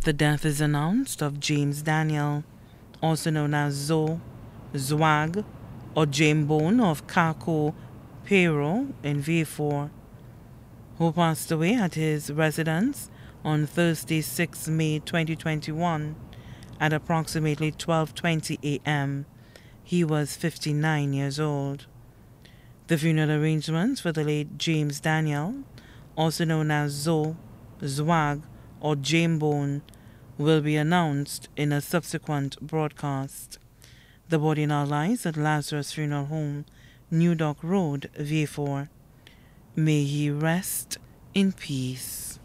The death is announced of James Daniel, also known as Zoe, Zwag, or Jambone of Kako, Pero in V4, who passed away at his residence on Thursday, 6 May 2021 at approximately 12:20 a.m. He was 59 years old. The funeral arrangements for the late James Daniel, also known as Zoe, Zwag, or Jambone, will be announced in a subsequent broadcast. The body now lies at Lazarus Funeral Home, New Dock Road, V4. May he rest in peace.